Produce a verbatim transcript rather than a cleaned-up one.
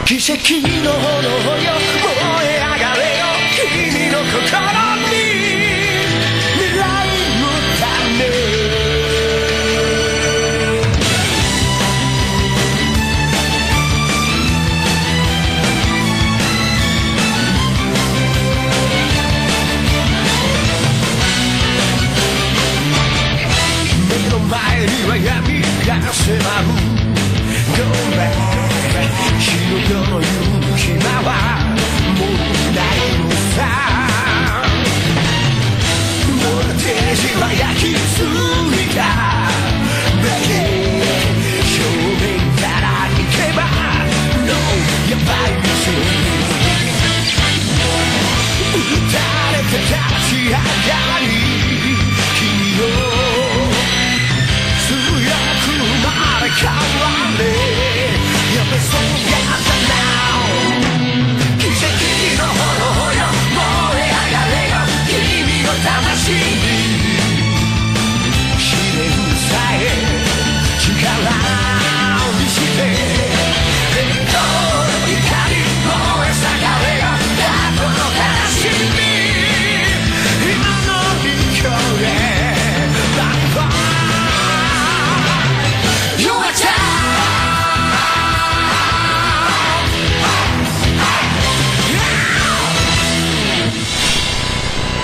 奇跡の炎よ燃え上がれよ君の心に未来の種目の前には闇が迫るGo back 白夜の夕日はもうないのさボルテージは焼き付いただけ正面から行けば No やばい店打たれて立ち上がり